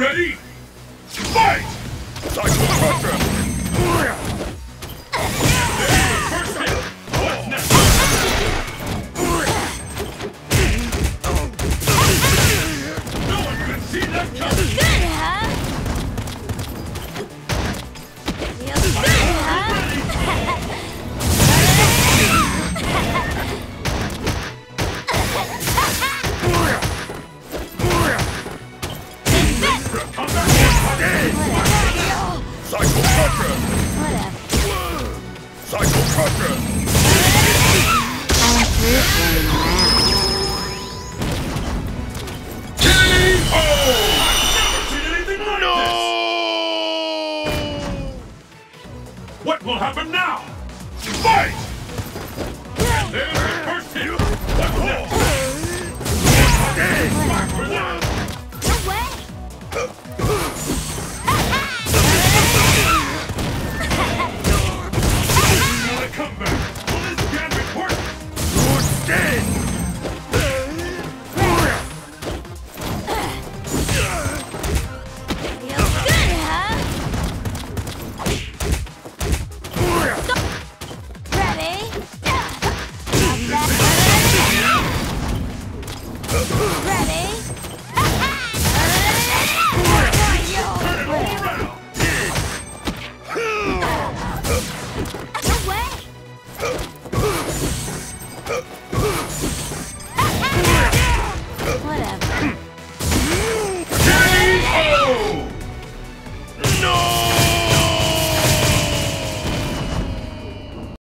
Ready? Fight! Psycho Crusher! First hit! What's next? No one could see that coming! Good, huh? Feels good, huh? Psycho Crusher! Whatever. Psycho Crusher! I'm through fooling around. K.O. I've never seen anything like this! What will happen now? Fight! And there's the first hit! What's next? Back for that! No way! What a comeback! Will this gambit work? Good stand! Feels good, huh? Ready? Ready? No way!